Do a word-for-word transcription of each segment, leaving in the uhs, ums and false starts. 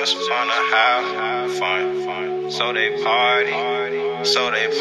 just wanna have fun, fun. So they party, so they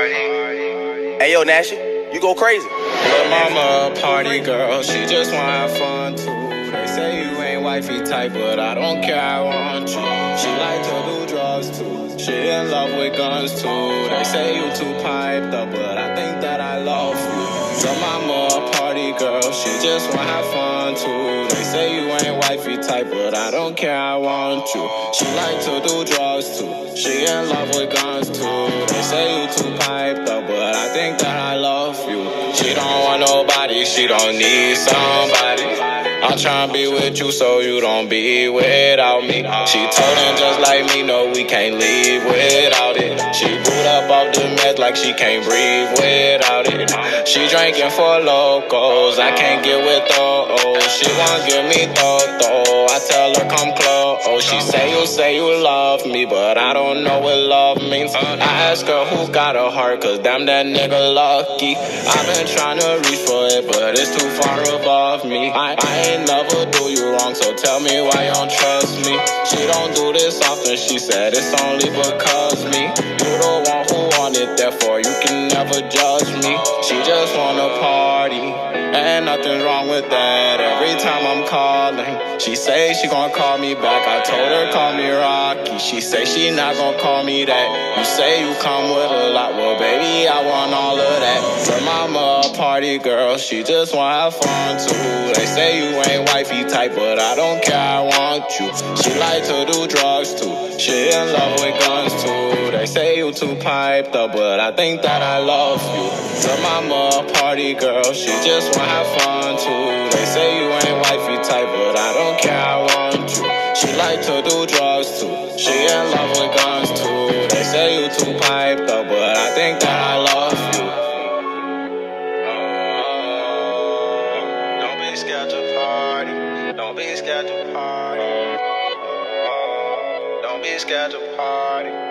party. Hey yo, Nashy, you go crazy. Lil' mama a party girl, she just wanna have fun too. They say you ain't wifey type, but I don't care, I want you. She like to do drugs too, she in love with guns too. They say you too piped up, but I think that I love you. Lil' mama a party girl, she just wanna have fun too. They say you ain't wifey type, but I don't care, I want you. She like to do drugs too, she in love with guns too. They say you too piped up, but I think that I love you. She don't want nobody, she don't need somebody. I'm tryna be with you so you don't be without me. She told him just like me, no, we can't leave without it. She boot up off the meds like she can't breathe without it. She drinking for locals, I can't get with those. She won't give me though, I tell her come close. She say you say you love me, but I don't know what love means. I ask her who got a heart, cause damn that nigga lucky. I've been trying to reach for it, but it's too far above me. I, I ain't never do you wrong, so tell me why you don't trust me. She don't do this often, she said it's only because me. You the one who want it, therefore you can never judge me. She just wanna party, and nothing's wrong with that. Every time I'm calling, she say she gon' call me back. I told her call me Rocky, she say she not gon' call me that. You say you come with a lot, well baby I want all of that. Her mama a party girl, she just wanna have fun too. They say you ain't wifey type, but I don't care, I want you. She like to do drugs too, she in love with guns too. They say you too piped up, but I think that I love you. Her mama a party girl, she just wanna have fun too. They say you ain't wifey type, but I don't care, I want you. She like to do drugs too, she in love with guns too. They say you too piped up, but I think that I love you. Oh, don't be scared to party, don't be scared to party. Don't be scared to party.